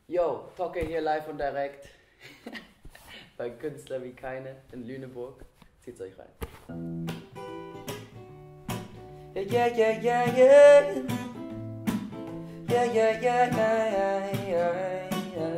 Yo, Tocke hier live und direkt bei Künstler wie keine in Lüneburg. Zieht's euch rein. Yeah, yeah, yeah, yeah, yeah. Yeah, yeah, yeah, yeah, yeah,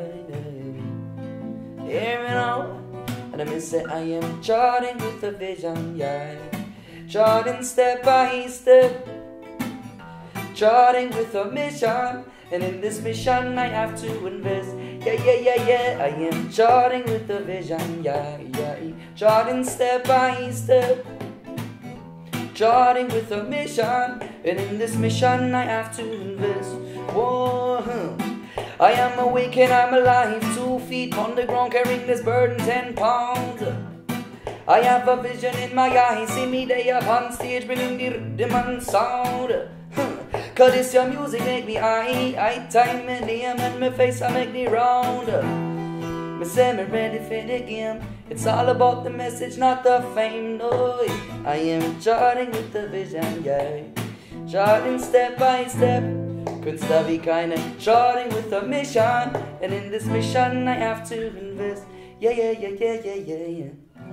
yeah. Hear me now, and I miss say I am charting with a vision, yeah. Charting step by step, charting with a mission. And in this mission I have to invest. Yeah, yeah, yeah, yeah. I am charting with a vision. Yeah, yeah. Charting step by step. Charting with a mission. And in this mission I have to invest. Whoa. I am awake and I'm alive. 2 feet on the ground carrying this burden 10 pounds. I have a vision in my eyes. See me there up on stage bringing the rhythm and sound. Cause this your music make me I time me name and my face I make the round. Me say me ready for the game. It's all about the message, not the fame, no. I am charting with the vision, yeah. Charting step by step. Künstler wie keine. Charting with a mission. And in this mission I have to invest. Yeah, yeah, yeah, yeah, yeah, yeah, yeah.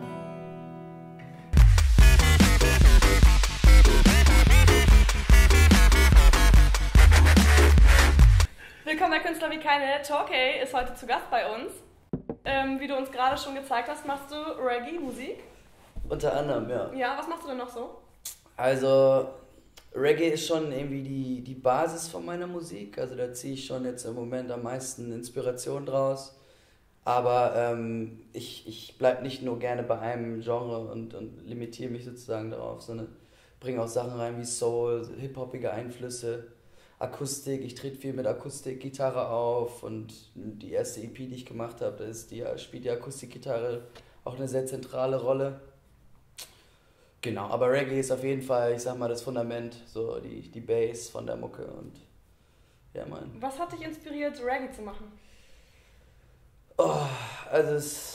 Willkommen bei Künstler wie keine. Torquay ist heute zu Gast bei uns. Wie du uns gerade schon gezeigt hast, machst du Reggae-Musik? Unter anderem, ja. Ja, was machst du denn noch so? Also, Reggae ist schon irgendwie die Basis von meiner Musik. Also da ziehe ich schon jetzt im Moment am meisten Inspiration draus. Aber ich bleibe nicht nur gerne bei einem Genre und limitiere mich sozusagen darauf, sondern bringe auch Sachen rein wie Soul, hip-hoppige Einflüsse. Akustik, ich trete viel mit Akustikgitarre auf und die erste EP, die ich gemacht habe, spielt die Akustikgitarre auch eine sehr zentrale Rolle. Genau, aber Reggae ist auf jeden Fall, ich sag mal, das Fundament, so die Bass von der Mucke und ja, Mann. Was hat dich inspiriert, Reggae zu machen? Oh, also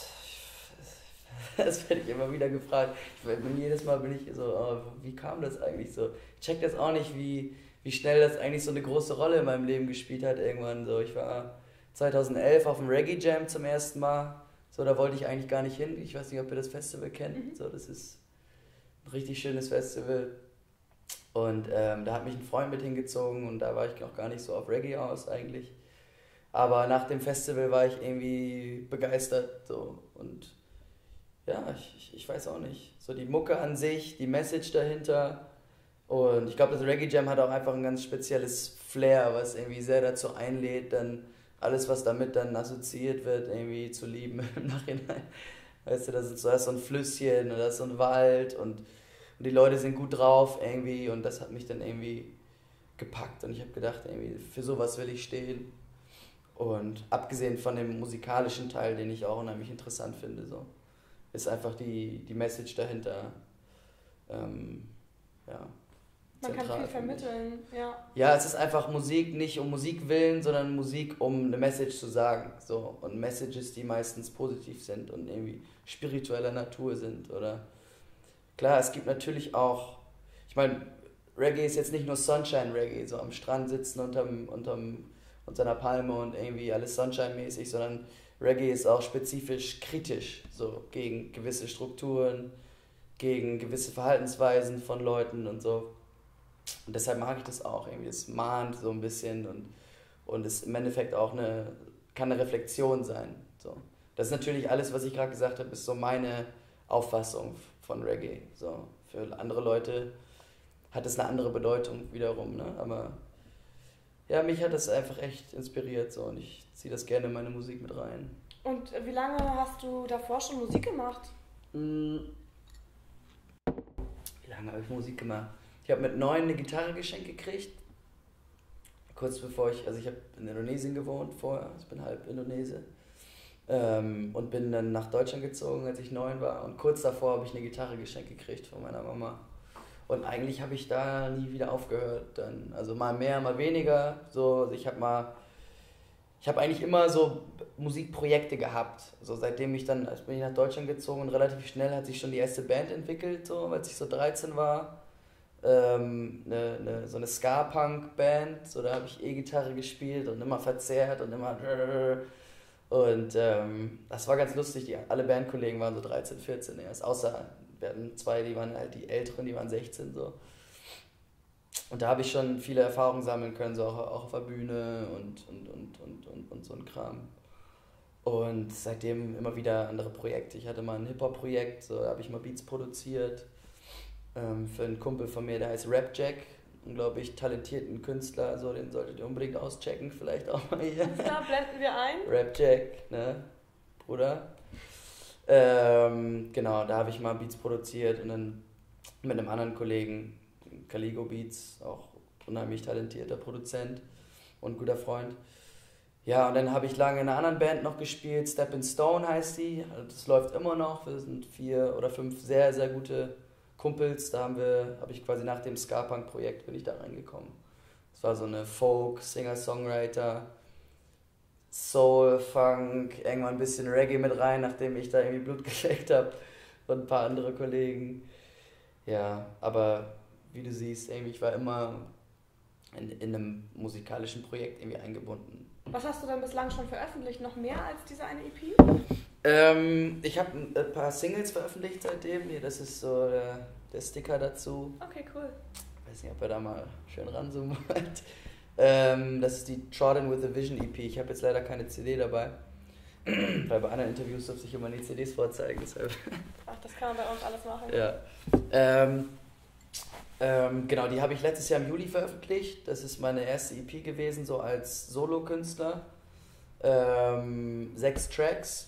das werde ich immer wieder gefragt. Jedes Mal bin ich so, oh, wie kam das eigentlich so? Ich check das auch nicht, wie schnell das eigentlich so eine große Rolle in meinem Leben gespielt hat irgendwann. So, ich war 2011 auf dem Reggae Jam zum ersten Mal. So, da wollte ich eigentlich gar nicht hin. Ich weiß nicht, ob ihr das Festival kennt. So, das ist ein richtig schönes Festival. Und da hat mich ein Freund mit hingezogen und da war ich noch gar nicht so auf Reggae aus eigentlich. Aber nach dem Festival war ich irgendwie begeistert. So. Und ja, ich weiß auch nicht. So die Mucke an sich, die Message dahinter. Und ich glaube, das Reggae Jam hat auch einfach ein ganz spezielles Flair, was irgendwie sehr dazu einlädt, dann alles, was damit dann assoziiert wird, irgendwie zu lieben im Nachhinein. Weißt du, da ist so ein Flüsschen oder da ist so ein Wald und die Leute sind gut drauf irgendwie und das hat mich dann irgendwie gepackt und ich habe gedacht, irgendwie für sowas will ich stehen. Und abgesehen von dem musikalischen Teil, den ich auch unheimlich interessant finde, so, ist einfach die Message dahinter, ja. Man kann viel vermitteln, ja. Ja, es ist einfach Musik, nicht um Musik willen, sondern Musik, um eine Message zu sagen. So. Und Messages, die meistens positiv sind und irgendwie spiritueller Natur sind. Oder klar, es gibt natürlich auch, ich meine, Reggae ist jetzt nicht nur Sunshine-Reggae, so am Strand sitzen unter einer Palme und irgendwie alles Sunshine-mäßig, sondern Reggae ist auch spezifisch kritisch, so gegen gewisse Strukturen, gegen gewisse Verhaltensweisen von Leuten und so. Und deshalb mag ich das auch, irgendwie, das mahnt so ein bisschen und es im Endeffekt auch kann eine Reflexion sein. So. Das ist natürlich alles, was ich gerade gesagt habe, ist so meine Auffassung von Reggae. So. Für andere Leute hat es eine andere Bedeutung wiederum, ne? Aber ja, mich hat das einfach echt inspiriert so und ich ziehe das gerne in meine Musik mit rein. Und wie lange hast du davor schon Musik gemacht? Wie lange habe ich Musik gemacht? Ich habe mit 9 eine Gitarre geschenkt gekriegt. Kurz bevor ich habe in Indonesien gewohnt vorher, ich bin halb Indonese. Und bin dann nach Deutschland gezogen, als ich 9 war. Und kurz davor habe ich eine Gitarre geschenkt gekriegt von meiner Mama. Und eigentlich habe ich da nie wieder aufgehört. Dann, also mal mehr, mal weniger. So, ich habe eigentlich immer so Musikprojekte gehabt. So, seitdem bin ich nach Deutschland gezogen und relativ schnell hat sich schon die erste Band entwickelt, so, als ich so 13 war. so eine Ska-Punk-Band, so da habe ich E-Gitarre gespielt und immer verzerrt und immer und das war ganz lustig, alle Bandkollegen waren so 13, 14 erst, außer wir hatten zwei, die waren halt die Älteren, die waren 16 so. Und da habe ich schon viele Erfahrungen sammeln können, so auch auf der Bühne und so ein Kram. Und seitdem immer wieder andere Projekte. Ich hatte mal ein Hip-Hop-Projekt, so da habe ich mal Beats produziert. Für einen Kumpel von mir, der heißt Rapjack, unglaublich talentierten Künstler, so den solltet ihr unbedingt auschecken, vielleicht auch mal hier. Da blenden wir ein. Rapjack, ne, Bruder. Genau, da habe ich mal Beats produziert und dann mit einem anderen Kollegen, Caligo Beats, auch unheimlich talentierter Produzent und guter Freund. Ja, und dann habe ich lange in einer anderen Band noch gespielt, Step in Stone heißt die, das läuft immer noch, wir sind 4 oder 5 sehr, sehr gute Kumpels, da habe ich quasi nach dem Ska-Punk-Projekt bin ich da reingekommen. Das war so eine Folk, Singer-Songwriter, Soul, Funk, irgendwann ein bisschen Reggae mit rein, nachdem ich da irgendwie Blut geleckt habe und ein paar andere Kollegen. Ja, aber wie du siehst, irgendwie, ich war immer in einem musikalischen Projekt irgendwie eingebunden. Was hast du denn bislang schon veröffentlicht? Noch mehr als diese eine EP? Ich habe ein paar Singles veröffentlicht seitdem. Hier, das ist so der Sticker dazu. Okay, cool. Ich weiß nicht, ob ihr da mal schön ranzoomen wollt. Das ist die Trodden with a Vision EP. Ich habe jetzt leider keine CD dabei. Weil bei anderen Interviews durfte ich immer die CDs vorzeigen. Deshalb. Ach, das kann man bei uns alles machen. Ja. Genau, die habe ich letztes Jahr im Juli veröffentlicht. Das ist meine erste EP gewesen, so als Solokünstler. 6 Tracks.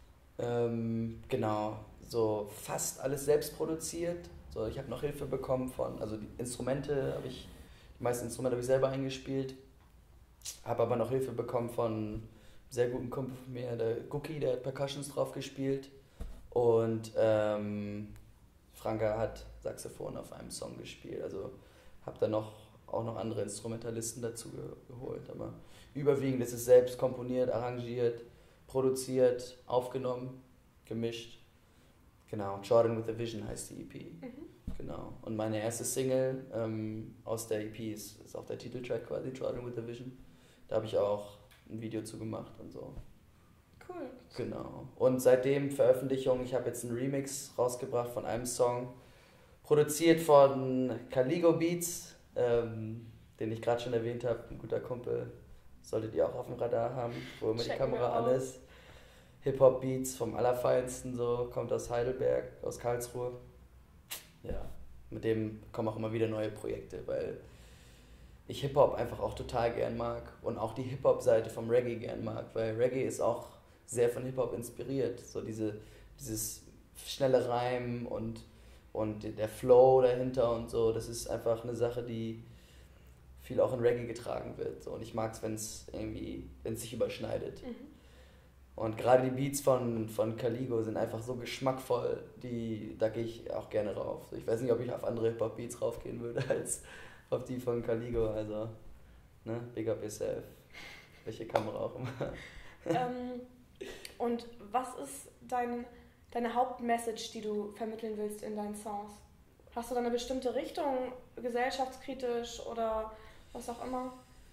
Genau, so fast alles selbst produziert. So, ich habe noch Hilfe bekommen also die meisten Instrumente habe ich selber eingespielt. Habe aber noch Hilfe bekommen von einem sehr guten Kumpel von mir, der Gucki, der hat Percussions drauf gespielt. Und Franka hat Saxophon auf einem Song gespielt. Also habe dann auch noch andere Instrumentalisten dazu geholt. Aber überwiegend ist es selbst komponiert, arrangiert, produziert, aufgenommen, gemischt. Genau, Jordan with a Vision heißt die EP. Mhm. Genau. Und meine erste Single aus der EP ist auch der Titeltrack quasi, Jordan with a Vision. Da habe ich auch ein Video zu gemacht und so. Cool. Genau. Und seitdem Veröffentlichung, ich habe jetzt einen Remix rausgebracht von einem Song, produziert von Caligo Beats, den ich gerade schon erwähnt habe, ein guter Kumpel, solltet ihr auch auf dem Radar haben, wo immer die Kamera an ist. Hip-Hop Beats vom Allerfeinsten, so, kommt aus Heidelberg, aus Karlsruhe. Ja, mit dem kommen auch immer wieder neue Projekte, weil ich Hip-Hop einfach auch total gern mag und auch die Hip-Hop-Seite vom Reggae gern mag, weil Reggae ist auch sehr von Hip-Hop inspiriert, so dieses schnelle Reimen und der Flow dahinter und so, das ist einfach eine Sache, die viel auch in Reggae getragen wird, so. Und ich mag es, wenn es sich überschneidet. Mhm. Und gerade die Beats von Caligo sind einfach so geschmackvoll, da gehe ich auch gerne rauf. Ich weiß nicht, ob ich auf andere Hip-Hop-Beats raufgehen würde, als auf die von Caligo, also, ne, big up yourself, welche Kamera auch immer. Und was ist deine Hauptmessage, die du vermitteln willst in deinen Songs? Hast du da eine bestimmte Richtung, gesellschaftskritisch oder was auch immer?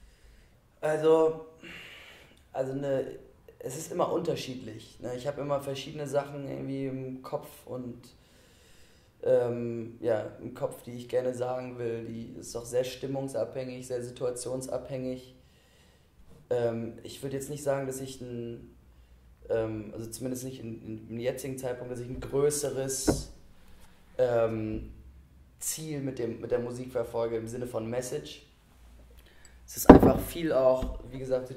Es ist immer unterschiedlich. Ne? Ich habe immer verschiedene Sachen irgendwie im Kopf und im Kopf, die ich gerne sagen will. Die ist auch sehr stimmungsabhängig, sehr situationsabhängig. Ich würde jetzt nicht sagen, dass ich also zumindest nicht im jetzigen Zeitpunkt, dass ich ein größeres Ziel mit der Musik verfolge im Sinne von Message. Es ist einfach viel auch, wie gesagt,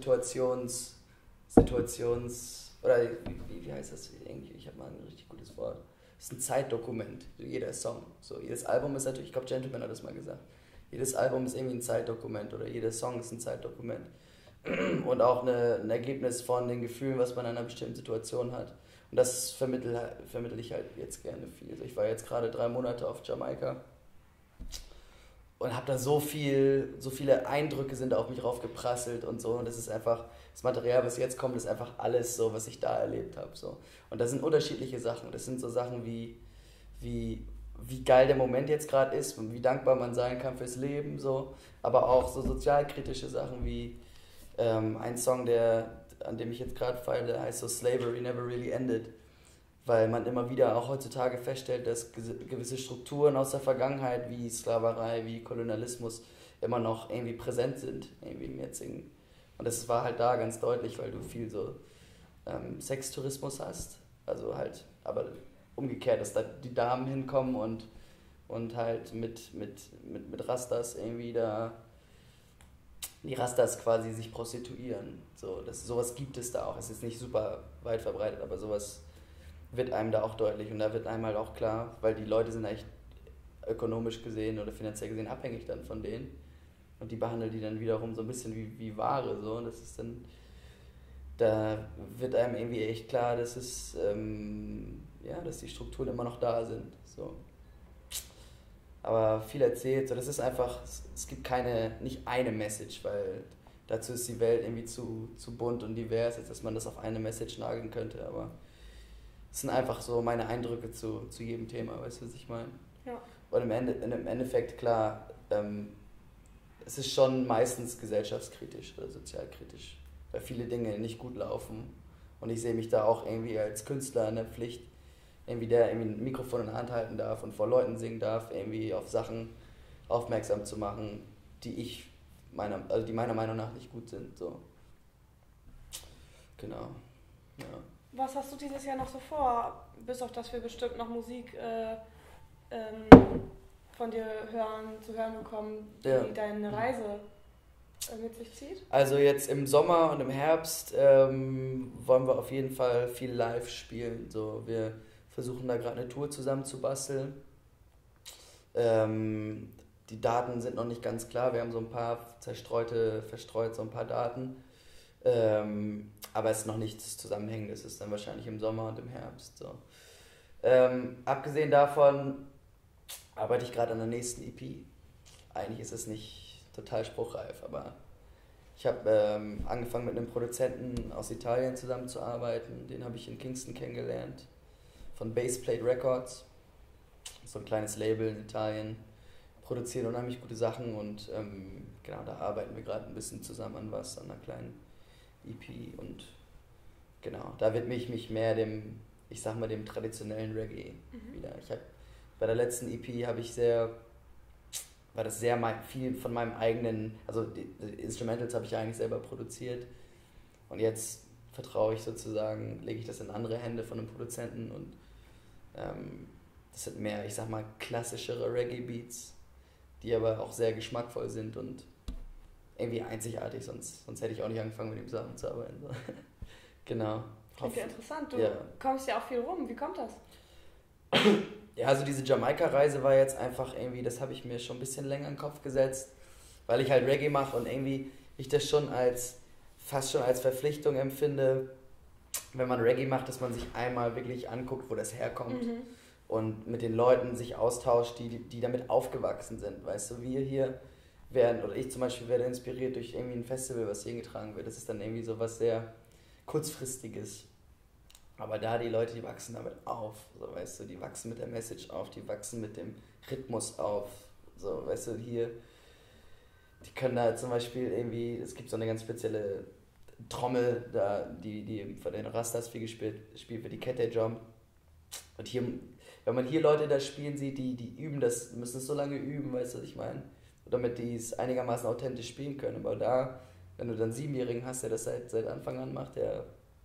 oder wie heißt das irgendwie? Ich habe mal ein richtig gutes Wort. Es ist ein Zeitdokument, jeder Song. So, jedes Album ist natürlich, ich glaube Gentleman hat das mal gesagt, jedes Album ist irgendwie ein Zeitdokument oder jeder Song ist ein Zeitdokument. Und auch ein Ergebnis von den Gefühlen, was man in einer bestimmten Situation hat. Und das vermittle ich halt jetzt gerne viel. Also ich war jetzt gerade 3 Monate auf Jamaika und habe da so viele Eindrücke sind auf mich raufgeprasselt und so. Und das ist einfach, das Material, was jetzt kommt, ist einfach alles so, was ich da erlebt habe. So. Und das sind unterschiedliche Sachen. Das sind so Sachen wie wie geil der Moment jetzt gerade ist und wie dankbar man sein kann fürs Leben, so. Aber auch so sozialkritische Sachen wie ein Song, an dem ich jetzt gerade feile, der heißt so Slavery Never Really Ended. Weil man immer wieder auch heutzutage feststellt, dass gewisse Strukturen aus der Vergangenheit wie Sklaverei, wie Kolonialismus immer noch irgendwie präsent sind, irgendwie im jetzigen. Und das war halt da ganz deutlich, weil du viel so Sextourismus hast. Also halt, aber umgekehrt, dass da die Damen hinkommen und halt mit Rastas irgendwie da, die Rastas quasi sich prostituieren. So, sowas gibt es da auch. Es ist nicht super weit verbreitet, aber sowas wird einem da auch deutlich. Und da wird einem halt auch klar, weil die Leute sind echt ökonomisch gesehen oder finanziell gesehen abhängig dann von denen. Und die behandeln die dann wiederum so ein bisschen wie Ware. So. Und das ist dann, da wird einem irgendwie echt klar, dass dass die Strukturen immer noch da sind. So. Aber viel erzählt, so, das ist einfach, es gibt nicht eine Message, weil dazu ist die Welt irgendwie zu bunt und divers, als dass man das auf eine Message nageln könnte. Aber es sind einfach so meine Eindrücke zu jedem Thema, weißt du, was ich meine? Ja. Und im Endeffekt, klar, es ist schon meistens gesellschaftskritisch oder sozialkritisch, weil viele Dinge nicht gut laufen. Und ich sehe mich da auch irgendwie als Künstler in der Pflicht, der irgendwie ein Mikrofon in der Hand halten darf und vor Leuten singen darf, irgendwie auf Sachen aufmerksam zu machen, die meiner Meinung nach nicht gut sind. So. Genau. Ja. Was hast du dieses Jahr noch so vor? Bis auf dass wir bestimmt noch Musik von dir zu hören bekommen, die deine Reise mit sich zieht? Also jetzt im Sommer und im Herbst wollen wir auf jeden Fall viel live spielen. So, wir versuchen da gerade eine Tour zusammen zu basteln. Die Daten sind noch nicht ganz klar. Wir haben so ein paar verstreut so ein paar Daten. Aber es ist noch nichts Zusammenhängendes. Es ist dann wahrscheinlich im Sommer und im Herbst. So. Abgesehen davon arbeite ich gerade an der nächsten EP. Eigentlich ist es nicht total spruchreif, aber ich habe angefangen mit einem Produzenten aus Italien zusammenzuarbeiten. Den habe ich in Kingston kennengelernt, von Bassplate Records. So ein kleines Label in Italien. Produzieren unheimlich gute Sachen und genau, da arbeiten wir gerade ein bisschen zusammen an einer kleinen EP und genau, da widme ich mich mehr dem traditionellen Reggae wieder. Bei der letzten EP war das sehr viel von meinem eigenen, also die Instrumentals habe ich eigentlich selber produziert und jetzt lege ich das in andere Hände von einem Produzenten und das sind mehr, klassischere Reggae-Beats, die aber auch sehr geschmackvoll sind und irgendwie einzigartig, sonst hätte ich auch nicht angefangen mit ihm zusammenzuarbeiten. So. Genau. Klingt ja interessant, du kommst ja auch viel rum, wie kommt das? Ja, also diese Jamaika-Reise war jetzt einfach irgendwie, das habe ich mir schon ein bisschen länger in den Kopf gesetzt, weil ich halt Reggae mache und irgendwie ich das fast schon als Verpflichtung empfinde, wenn man Reggae macht, dass man sich einmal wirklich anguckt, wo das herkommt und mit den Leuten sich austauscht, die damit aufgewachsen sind. Weißt du, wir hier oder ich zum Beispiel werde inspiriert durch irgendwie ein Festival, was hier getragen wird. Das ist dann irgendwie so was sehr Kurzfristiges. Aber da die Leute, die wachsen damit auf, so, weißt du, die wachsen mit der Message auf, die wachsen mit dem Rhythmus auf, so, weißt du, hier, die können da zum Beispiel irgendwie, es gibt so eine ganz spezielle Trommel, da, die von den Rastas viel gespielt wird, die Kette Drum. Und hier, wenn man hier Leute da spielen sieht, die üben das, müssen es so lange üben, weißt du, was ich meine? Damit die es einigermaßen authentisch spielen können. Aber da, wenn du dann einen 7-Jährigen hast, der das seit Anfang an macht, der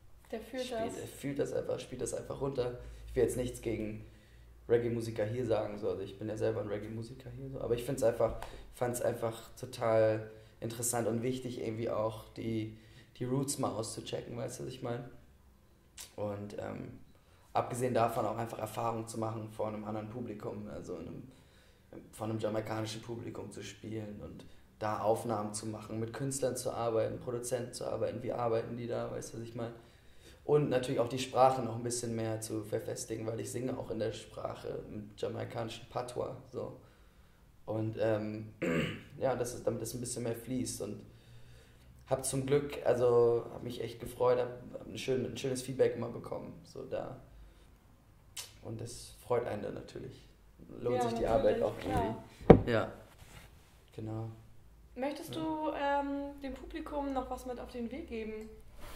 spielt das einfach runter. Ich will jetzt nichts gegen Reggae-Musiker hier sagen, so. Also ich bin ja selber ein Reggae-Musiker hier, so. Aber ich fand es einfach total interessant und wichtig, irgendwie auch die Roots mal auszuchecken, weißt du, was ich meine? Und abgesehen davon auch einfach Erfahrung zu machen vor einem anderen Publikum, also von einem jamaikanischen Publikum zu spielen und da Aufnahmen zu machen, mit Künstlern zu arbeiten, Produzenten zu arbeiten, wie arbeiten die da, weißt du, was ich meine? Und natürlich auch die Sprache noch ein bisschen mehr zu verfestigen, weil ich singe auch in der Sprache, im jamaikanischen Patois, so. Und damit das ein bisschen mehr fließt und habe zum Glück, also habe mich echt gefreut, habe ein schönes Feedback immer bekommen, so da. Und das freut einen dann natürlich. lohnt sich die natürlich, Arbeit auch klar. irgendwie. Ja, genau. Möchtest du dem Publikum noch was mit auf den Weg geben?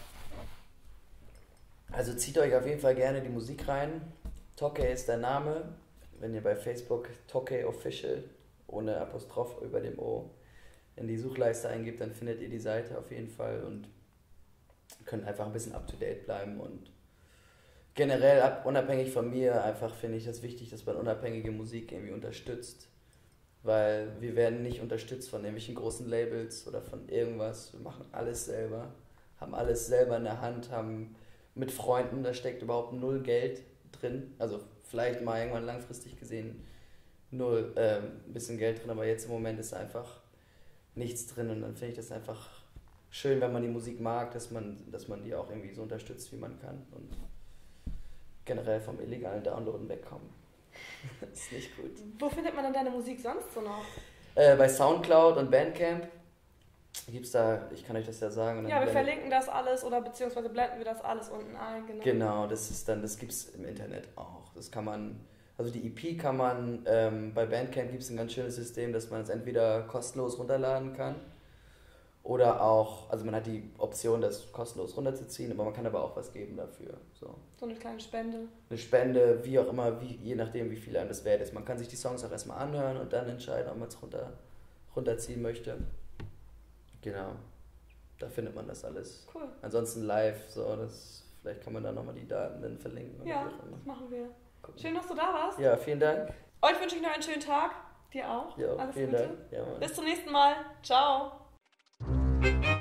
Also zieht euch auf jeden Fall gerne die Musik rein. Tokay ist der Name. Wenn ihr bei Facebook Tokay Official ohne Apostroph über dem O in die Suchleiste eingibt, dann findet ihr die Seite auf jeden Fall und könnt einfach ein bisschen up to date bleiben. Und generell, unabhängig von mir, einfach finde ich das wichtig, dass man unabhängige Musik irgendwie unterstützt. Weil wir werden nicht unterstützt von irgendwelchen großen Labels oder von irgendwas. Wir machen alles selber, haben alles selber in der Hand, haben mit Freunden, da steckt überhaupt null Geld drin. Also vielleicht mal irgendwann langfristig gesehen ein bisschen Geld drin, aber jetzt im Moment ist einfach nichts drin. Und dann finde ich das einfach schön, wenn man die Musik mag, dass man die auch irgendwie so unterstützt, wie man kann. Und generell vom illegalen Downloaden wegkommen. Das ist nicht gut. Wo findet man denn deine Musik sonst so noch? Bei Soundcloud und Bandcamp gibt's da, ich kann euch das ja sagen. Ja, wir verlinken das alles oder beziehungsweise blenden wir das alles unten ein. Genau, das gibt's im Internet auch. Das kann man, also die EP kann man, bei Bandcamp gibt es ein ganz schönes System, dass man es entweder kostenlos runterladen kann oder auch, also man hat die Option, das kostenlos runterzuziehen, aber man kann aber auch was geben dafür. So eine kleine Spende. Eine Spende, wie auch immer, je nachdem, wie viel einem das wert ist. Man kann sich die Songs auch erstmal anhören und dann entscheiden, ob man es runterziehen möchte. Genau, da findet man das alles. Cool. Ansonsten live, vielleicht kann man da nochmal die Daten dann verlinken. Ja, das machen wir. Gucken. Schön, dass du da warst. Ja, vielen Dank. Euch wünsche ich noch einen schönen Tag. Dir auch. Ja, alles vielen Gute. Dank. Ja, bis zum nächsten Mal. Ciao.